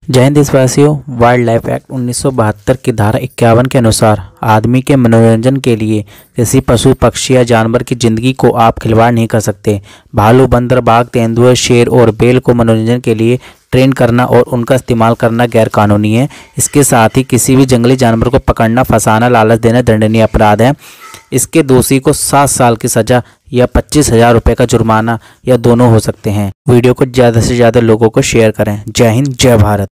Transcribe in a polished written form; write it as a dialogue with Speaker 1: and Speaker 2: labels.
Speaker 1: जय हिंद देशवासियों। Wild life act 1972 की धारा 51 के अनुसार आदमी के मनोरंजन के लिए किसी पशु पक्षी या जानवर की जिंदगी को आप खिलवाड़ नहीं कर सकते। भालू, बंदर, बाघ, तेंदुआ, शेर और बेल को मनोरंजन के लिए ट्रेन करना और उनका इस्तेमाल करना गैर कानूनी है। इसके साथ ही किसी भी जंगली जानवर को पकड़ना, फंसाना, लालच देना दंडनीय अपराध है। इसके दोषी को 7 साल की सजा या 25,000 रुपये का जुर्माना या दोनों हो सकते हैं। वीडियो को ज़्यादा से ज़्यादा लोगों को शेयर करें। जय हिंद, जय भारत।